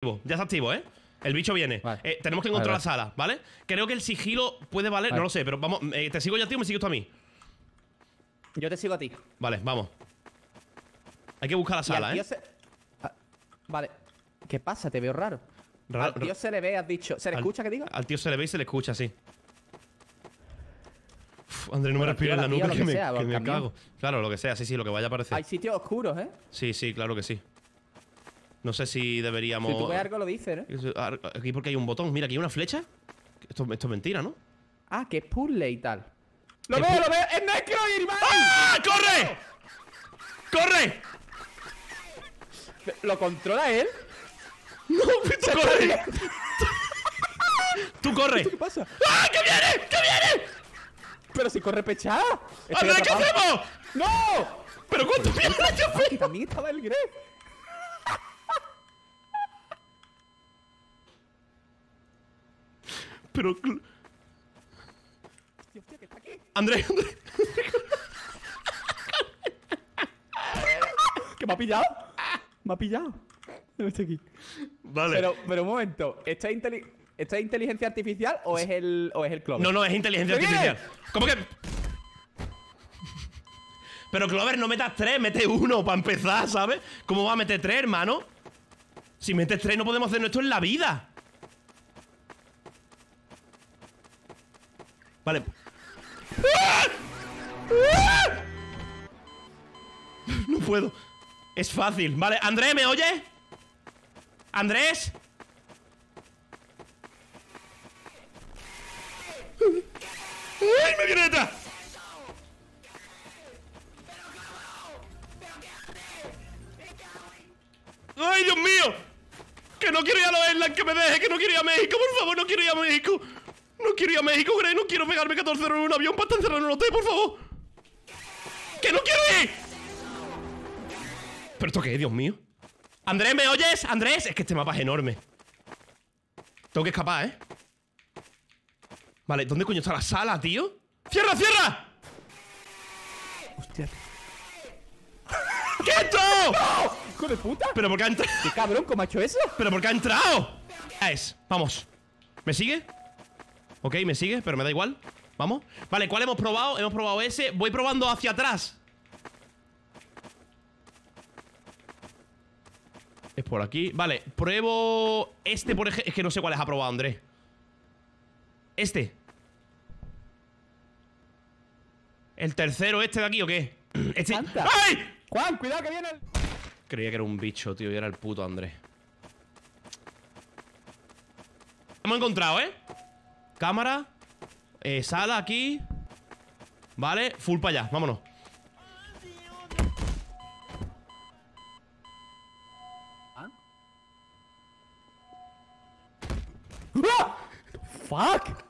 activo, ¿eh? El bicho viene. Vale. Tenemos que encontrar la sala, ¿vale? Creo que el sigilo puede valer. No lo sé, pero vamos. ¿Te sigo yo a ti o me sigues tú a mí? Yo te sigo a ti. Vale, vamos. Hay que buscar la sala, ¿eh? Vale. ¿Qué pasa? Te veo raro. Al tío se le ve, has dicho. ¿Se le escucha que diga? Al tío se le ve y se le escucha, sí. Uf, André, no me respiro en la nuca que me cago. Claro, lo que sea, sí, lo que vaya a aparecer. Hay sitios oscuros, ¿eh? Sí, claro que sí. No sé si deberíamos. Si tú ves algo, lo dices, ¿eh? Aquí porque hay un botón. Mira, aquí hay una flecha. Esto es mentira, ¿no? Ah, que es puzzle y tal. ¡Lo veo! ¡Es Necro, ¡Ah! ¡Corre! ¡Corre! ¿Lo controla él? ¡No! ¡Tú corre! ¡Tú corre! ¿Qué pasa? ¡Ah! ¡Que viene! ¡Que viene! Pero si corre pechada. ¡André, qué hacemos! ¡No! ¿Pero cuánto viene? Y también estaba el Gref. Pero. Hostia, que está aquí. André. ¿Que me ha pillado? Me ha pillado. No estoy aquí. Vale. Pero un momento. ¿Esto es inteligencia artificial o es el Clover? No, es inteligencia artificial. ¿Cómo que? Pero Clover, no metas 3, mete 1 para empezar, ¿sabes? ¿Cómo va a meter 3, hermano? Si metes 3 no podemos hacer esto en la vida. Vale. No puedo. Es fácil. Vale, Andrés, ¿me oye? ¿Andrés? ¡Ay, me viene detrás! ¡Ay, Dios mío! ¡Que no quiero ir a los Airlines, que me deje! ¡Que no quiero ir a México! ¡Por favor, no quiero ir a México! ¡No quiero ir a México, Grey! ¡No quiero pegarme 14 horas en un avión para estar encerrado en un hotel, por favor! ¡Que no quiero ir! ¿Pero esto qué es, Dios mío? ¡Andrés, ¿me oyes? ¡Andrés! Es que este mapa es enorme. Tengo que escapar, ¿eh? Vale, ¿dónde coño está la sala, tío? ¡Cierra, cierra! Hostia. ¿Qué es esto? ¡No! ¡Hijo de puta! ¿Pero por qué ha entrado? ¿Qué cabrón? ¿Cómo ha hecho eso? ¿Pero por qué ha entrado? Vamos. ¿Me sigue? Ok, me sigue, pero me da igual. Vamos. Vale, ¿cuál hemos probado? Hemos probado ese. Voy probando hacia atrás. Es por aquí. Vale, pruebo este, por ejemplo. Es que no sé cuáles ha probado Andrés. Este. ¿El tercero este de aquí o qué? Este. Santa. ¡Ay! Juan, cuidado que viene el... Creía que era un bicho, tío, y era el puto Andrés. Hemos encontrado, ¿eh? Cámara. Sala aquí. Vale, full para allá, vámonos. ¡Ah! ¡Fuck!